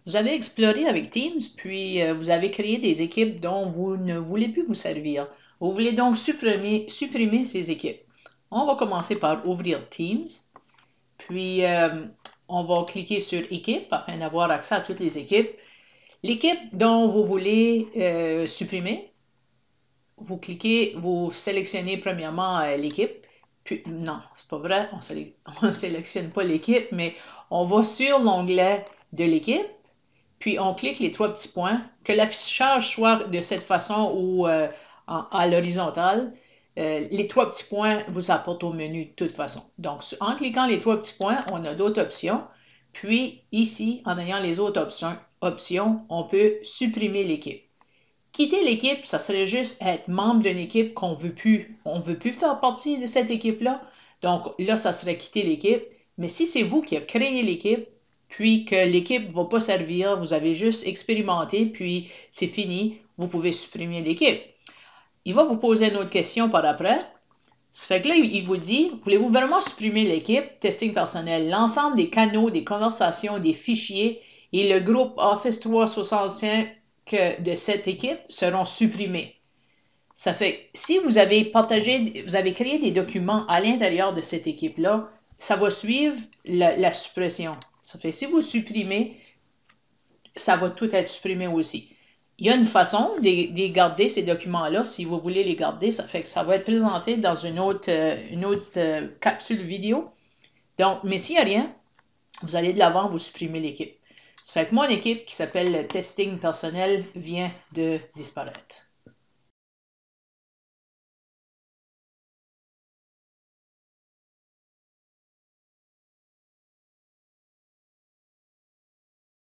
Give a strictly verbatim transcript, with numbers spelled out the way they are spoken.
Vous avez exploré avec Teams, puis euh, vous avez créé des équipes dont vous ne voulez plus vous servir. Vous voulez donc supprimer, supprimer ces équipes. On va commencer par ouvrir Teams, puis euh, on va cliquer sur Équipe afin d'avoir accès à toutes les équipes. L'équipe dont vous voulez euh, supprimer, vous cliquez, vous sélectionnez premièrement euh, l'équipe. Puis, non, c'est pas vrai, on ne sélectionne pas l'équipe, mais on va sur l'onglet de l'équipe, puis on clique les trois petits points, que l'affichage soit de cette façon ou euh, en, à l'horizontale. Euh, les trois petits points vous apportent au menu de toute façon. Donc, en cliquant les trois petits points, on a d'autres options. Puis ici, en ayant les autres options, options on peut supprimer l'équipe. Quitter l'équipe, ça serait juste être membre d'une équipe qu'on veut plus. On ne veut plus faire partie de cette équipe-là. Donc là, ça serait quitter l'équipe. Mais si c'est vous qui avez créé l'équipe, puis que l'équipe ne va pas servir, vous avez juste expérimenté, puis c'est fini, vous pouvez supprimer l'équipe. Il va vous poser une autre question par après. Ça fait que là, il vous dit, voulez-vous vraiment supprimer l'équipe, testing personnel, l'ensemble des canaux, des conversations, des fichiers et le groupe Office trois cent soixante-cinq de cette équipe seront supprimés. Ça fait que si vous avez partagé, vous avez créé des documents à l'intérieur de cette équipe-là, ça va suivre la, la suppression. Ça fait que si vous supprimez, ça va tout être supprimé aussi. Il y a une façon de, de garder ces documents-là, si vous voulez les garder, ça fait que ça va être présenté dans une autre, euh, une autre euh, capsule vidéo. Donc, mais s'il n'y a rien, vous allez de l'avant, vous supprimez l'équipe. Ça fait que mon équipe qui s'appelle Testing personnel vient de disparaître.